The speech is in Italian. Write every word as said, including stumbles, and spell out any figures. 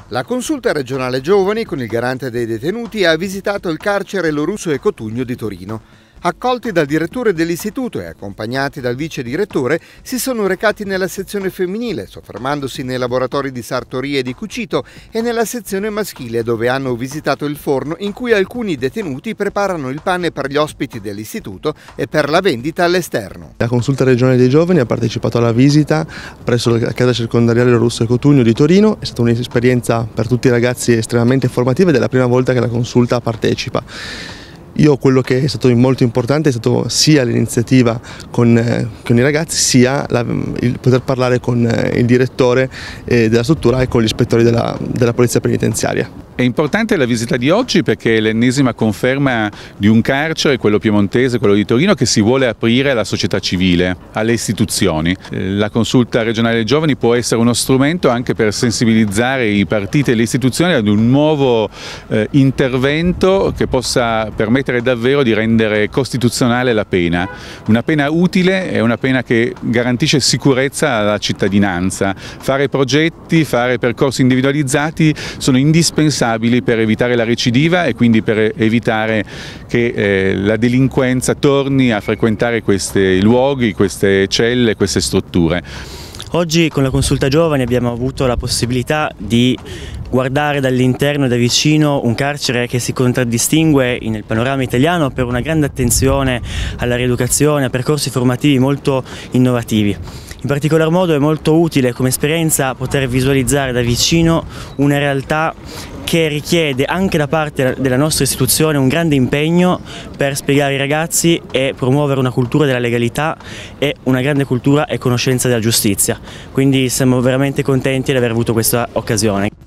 La Consulta regionale giovani con il garante dei detenuti ha visitato il carcere Lorusso e Cotugno di Torino. Accolti dal direttore dell'istituto e accompagnati dal vice direttore, si sono recati nella sezione femminile, soffermandosi nei laboratori di sartoria e di cucito, e nella sezione maschile, dove hanno visitato il forno in cui alcuni detenuti preparano il pane per gli ospiti dell'istituto e per la vendita all'esterno. La Consulta regionale dei giovani ha partecipato alla visita presso la casa circondariale Lorusso e Cotugno di Torino. È stata un'esperienza per tutti i ragazzi estremamente formativa ed è la prima volta che la Consulta partecipa. Io quello che è stato molto importante è stato sia l'iniziativa con, eh, con i ragazzi, sia la, il poter parlare con eh, il direttore eh, della struttura e con gli ispettori della, della polizia penitenziaria. È importante la visita di oggi perché è l'ennesima conferma di un carcere, quello piemontese, quello di Torino, che si vuole aprire alla società civile, alle istituzioni. La Consulta regionale dei giovani può essere uno strumento anche per sensibilizzare i partiti e le istituzioni ad un nuovo eh, intervento che possa permettere davvero di rendere costituzionale la pena. Una pena utile è una pena che garantisce sicurezza alla cittadinanza. Fare progetti, fare percorsi individualizzati sono indispensabili per evitare la recidiva e quindi per evitare che eh, la delinquenza torni a frequentare questi luoghi, queste celle, queste strutture. Oggi con la Consulta Giovani abbiamo avuto la possibilità di guardare dall'interno e da vicino un carcere che si contraddistingue nel panorama italiano per una grande attenzione alla rieducazione, a percorsi formativi molto innovativi. In particolar modo è molto utile come esperienza poter visualizzare da vicino una realtà che richiede anche da parte della nostra istituzione un grande impegno per spiegare ai ragazzi e promuovere una cultura della legalità e una grande cultura e conoscenza della giustizia. Quindi siamo veramente contenti di aver avuto questa occasione.